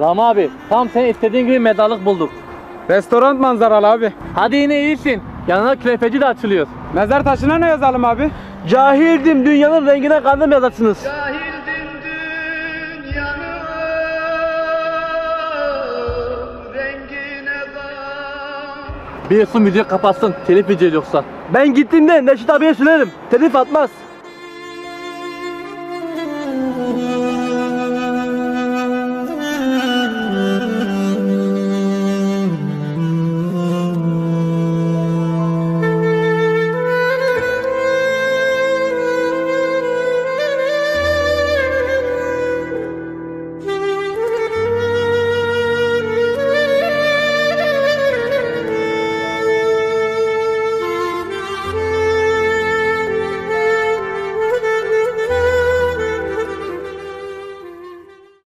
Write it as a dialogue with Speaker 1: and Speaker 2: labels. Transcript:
Speaker 1: Rami abi, tam senin istediğin gibi mezarlık bulduk.
Speaker 2: Restoran manzaralı abi.
Speaker 1: Hadi yine iyisin. Yanına künefeci de açılıyor.
Speaker 2: Mezar taşına ne yazalım abi?
Speaker 3: Cahildim dünyanın rengine kandım yazarsınız.
Speaker 4: Cahildim dünyanın rengine bak.
Speaker 1: Bir su müziği kapatsın, telif yiyeceğiz yoksa.
Speaker 3: Ben gittiğimde Neşet abiye söylerim. Telif atmaz.